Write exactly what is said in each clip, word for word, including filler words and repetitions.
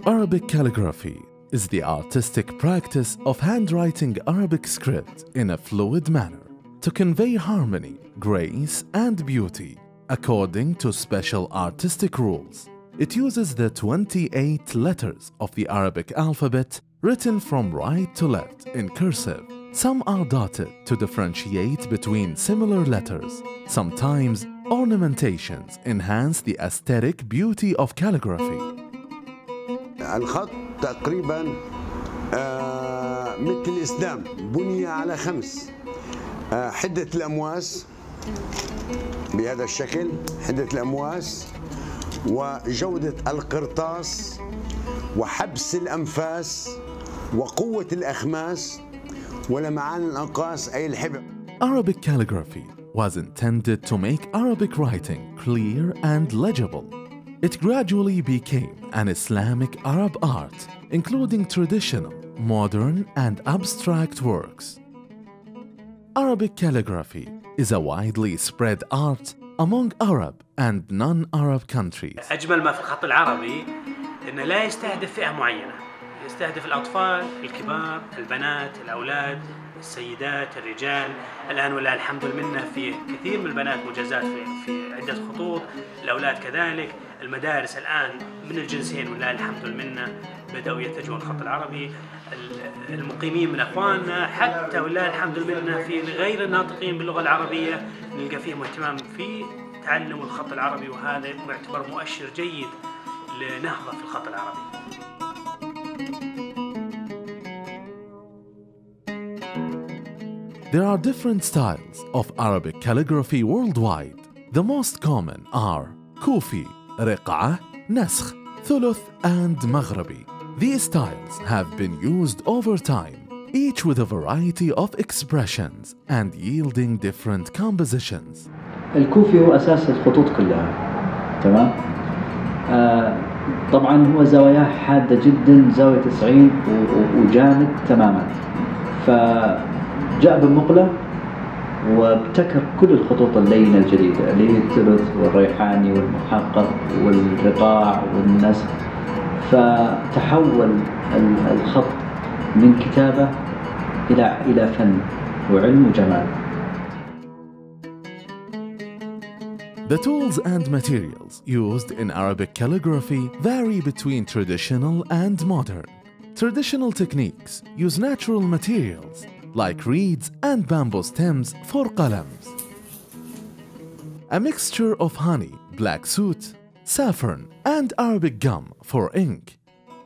Arabic calligraphy is the artistic practice of handwriting Arabic script in a fluid manner to convey harmony, grace, and beauty according to special artistic rules. It uses the twenty-eight letters of the Arabic alphabet written from right to left in cursive. Some are dotted to differentiate between similar letters. Sometimes ornamentations enhance the aesthetic beauty of calligraphy. الخط تقريبا مثل الإسلام بني على خمس حدة الأمواس بهذا الشكل، حدة الأمواس وجودة القرطاس وحبس الأنفاس وقوة الأخماس ولمعان الأنقاس أي الحبر. Arabic calligraphy was intended to make Arabic writing clear and legible. It gradually became an Islamic Arab art, including traditional, modern, and abstract works. Arabic calligraphy is a widely spread art among Arab and non-Arab countries. أجمل ما في الخط العربي إنه لا يستهدف فئة معينة، يستهدف الأطفال، الكبار، البنات، الأولاد، السيدات، الرجال. الآن ولله الحمد والمنة في كثير من البنات مجازات في في عدة خطوط، الأولاد كذلك. المدارس الآن من الجنسين ولله الحمد والمنة بدأوا يتجهون الخط العربي. المقيمين من أخواننا حتى ولله الحمد والمنة في غير الناطقين باللغة العربية نلقى فيهم اهتمام في تعلم الخط العربي، وهذا يعتبر مؤشر جيد لنهضة في الخط العربي. There are different styles of Arabic calligraphy worldwide. The most common are Kufi, Riq'ah, Naskh, Thuluth, and Maghrabi. These styles have been used over time, each with a variety of expressions and yielding different compositions. الكوفي هو أساس الخطوط كلها، تمام؟ آه طبعا هو زواياه حادة جدا، زاوية تسعين وجامد تماما. فجاء بالمقلة وابتكر كل الخطوط اللينة الجديدة اللي هي الثلث والريحاني والمحقق والرقاع والنسخ. فتحول الخط من كتابة إلى إلى فن وعلم وجمال. The tools and materials used in Arabic calligraphy vary between traditional and modern. Traditional techniques use natural materials like reeds and bamboo stems for qalams. A mixture of honey, black soot, saffron, and Arabic gum for ink.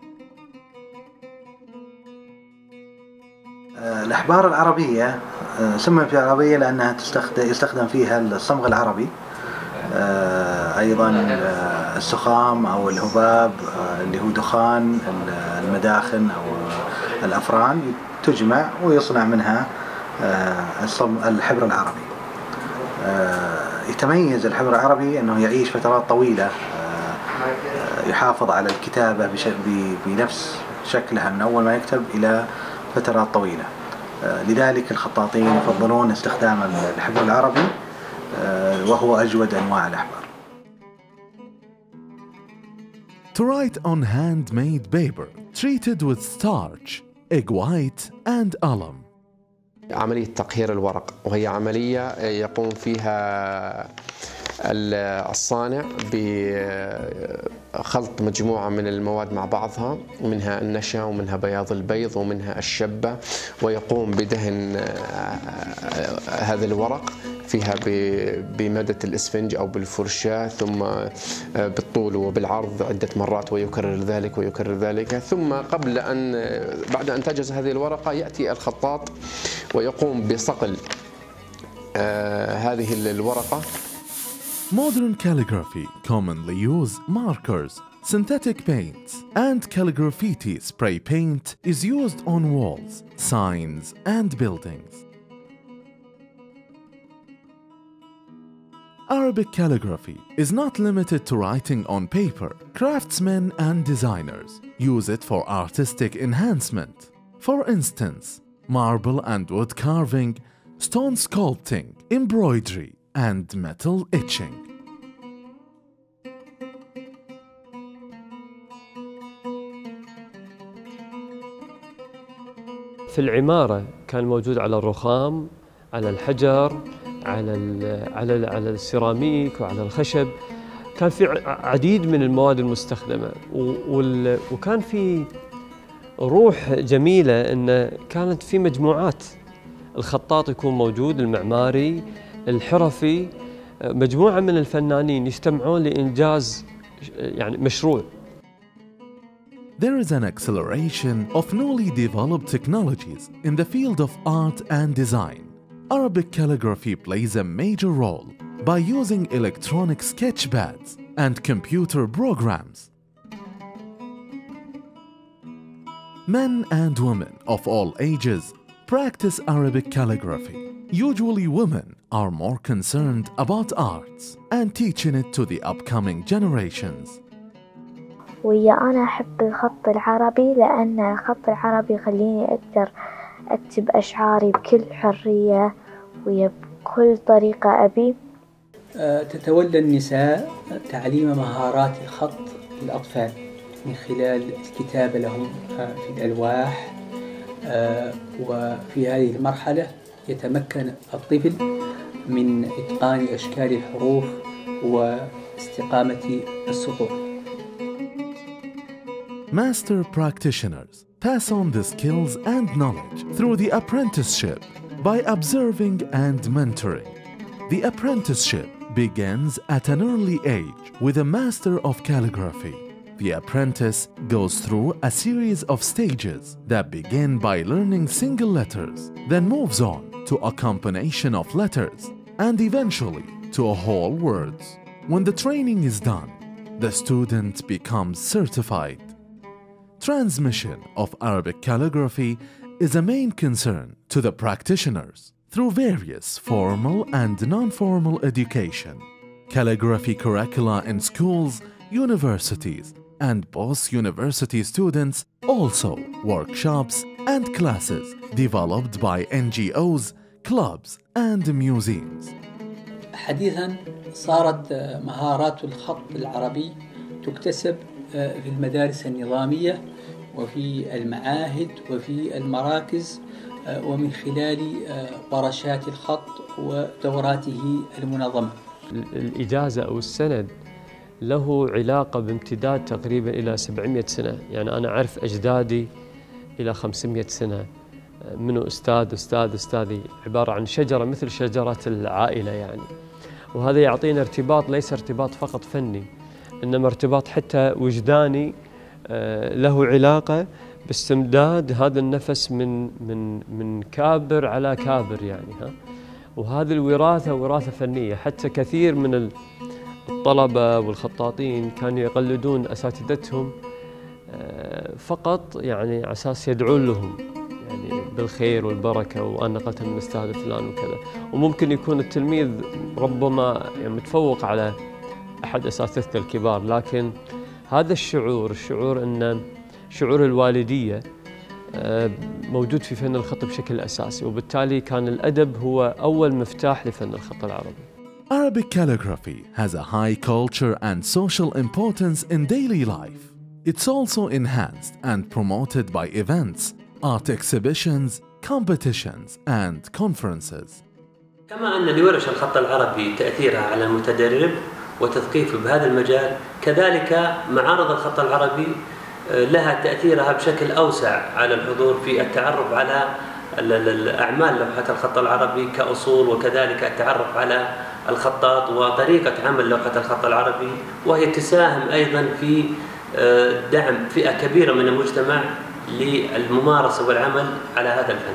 الأحبار العربية سميت بالعربية لأنها تستخدم يستخدم فيها الصمغ العربي، أيضا السخام أو الهباب اللي هو دخان المداخن أو الأفران تجمع ويصنع منها الحبر العربي. يتميز الحبر العربي أنه يعيش فترات طويلة، يحافظ على الكتابة بنفس شكلها من أول ما يكتب إلى فترات طويلة. لذلك الخطاطين يفضلون استخدام الحبر العربي وهو أجود أنواع الأحبار. To write on handmade paper treated with starch, egg white and alum. عملية تقهير الورق، وهي عملية يقوم فيها الصانع بخلط مجموعة من المواد مع بعضها، منها النشا ومنها بياض البيض ومنها الشبة، ويقوم بدهن هذا الورق فيها بمادة الإسفنج أو بالفرشاة، ثم بالطول وبالعرض عدة مرات، ويكرر ذلك ويكرر ذلك. ثم قبل أن بعد أن تجهز هذه الورقة يأتي الخطاط ويقوم بصقل هذه الورقة. Modern calligraphy commonly use markers, synthetic paints, and calligraffiti spray paint is used on walls, signs, and buildings. Arabic calligraphy is not limited to writing on paper. Craftsmen and designers use it for artistic enhancement. For instance, marble and wood carving, stone sculpting, embroidery, and metal etching. في العمارة كان موجود على الرخام، على الحجر، على على على السيراميك وعلى الخشب. كان في عديد من المواد المستخدمة، وكان في روح جميلة إن كانت في مجموعات. الخطاط يكون موجود، المعماري، الحرفي، مجموعة من الفنانين يجتمعون لإنجاز يعني مشروع. There is an acceleration of newly developed technologies in the field of art and design. Arabic calligraphy plays a major role by using electronic sketchpads and computer programs. Men and women of all ages practice Arabic calligraphy. Usually women are more concerned about arts and teaching it to the upcoming generations. ويا أنا أحب الخط العربي لأن الخط العربي يخليني أقدر أكتب أشعاري بكل حرية ويا بكل طريقة أبي. تتولى النساء تعليم مهارات الخط للأطفال من خلال الكتابة لهم في الألواح، وفي هذه المرحلة يتمكن الطفل من إتقان أشكال الحروف واستقامة السطور. Master practitioners pass on the skills and knowledge through the apprenticeship by observing and mentoring. The apprenticeship begins at an early age with a master of calligraphy. The apprentice goes through a series of stages that begin by learning single letters, then moves on to a combination of letters, and eventually to whole words. When the training is done, the student becomes certified. Transmission of Arabic calligraphy is a main concern to the practitioners through various formal and non-formal education, calligraphy curricula in schools, universities, and post-university students, also workshops and classes developed by N G Os, clubs, and museums. حديثاً صارت مهارات الخط العربي تكتسب في المدارس النظامية وفي المعاهد وفي المراكز ومن خلال ورشات الخط ودوراته المنظمة. الإجازة أو السند له علاقة بامتداد تقريبا إلى سبعمئة سنة، يعني أنا أعرف أجدادي إلى خمسمئة سنة، منه أستاذ أستاذ أستاذي، عبارة عن شجرة مثل شجرة العائلة يعني. وهذا يعطينا ارتباط، ليس ارتباط فقط فني، إنما ارتباط حتى وجداني له علاقة باستمداد هذا النفس من من من كابر على كابر يعني ها. وهذه الوراثة وراثة فنية، حتى كثير من الطلبة والخطاطين كانوا يقلدون أساتذتهم فقط يعني على أساس يدعون لهم يعني بالخير والبركة، وأنا نقلت من الأستاذ الفلان وكذا. وممكن يكون التلميذ ربما يعني متفوق على أحد أساتذته الكبار، لكن هذا الشعور الشعور أن شعور الوالدية موجود في فن الخط بشكل أساسي، وبالتالي كان الأدب هو أول مفتاح لفن الخط العربي. Arabic calligraphy has a high culture and social importance in daily life. It's also enhanced and promoted by events, art exhibitions, competitions, and conferences. كما أن لورش الخط العربي تأثيرها على المتدرب وتثقيفه بهذا المجال، كذلك معارض الخط العربي لها تأثيرها بشكل أوسع على الحضور في التعرف على الأعمال لوحة الخط العربي كأصول، وكذلك التعرف على الخطاط وطريقة عمل لوحة الخط العربي، وهي تساهم أيضا في دعم فئة كبيرة من المجتمع للممارسة والعمل على هذا الفن.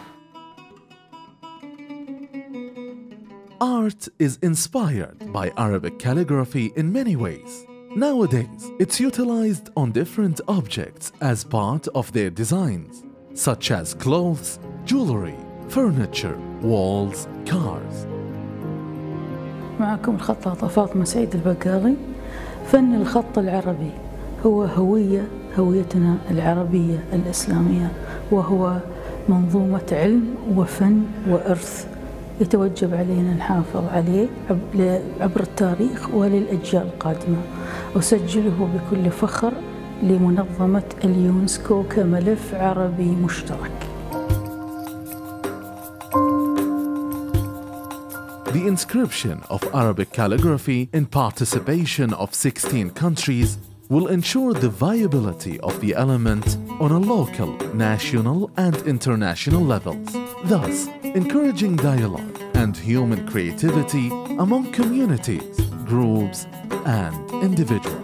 Art is inspired by Arabic calligraphy in many ways. Nowadays, it's utilized on different objects as part of their designs, such as clothes, jewelry, furniture, walls, cars. معكم الخطاطة فاطمة سعيد البقالي. فن الخط العربي هو هوية هويتنا العربية الإسلامية، وهو منظومة علم وفن وإرث يتوجب علينا نحافظ عليه عبر التاريخ وللأجيال القادمة، أسجله بكل فخر لمنظمة اليونسكو كملف عربي مشترك. The inscription of Arabic calligraphy in participation of sixteen countries will ensure the viability of the element on a local, national, and international levels, thus encouraging dialogue and human creativity among communities, groups, and individuals.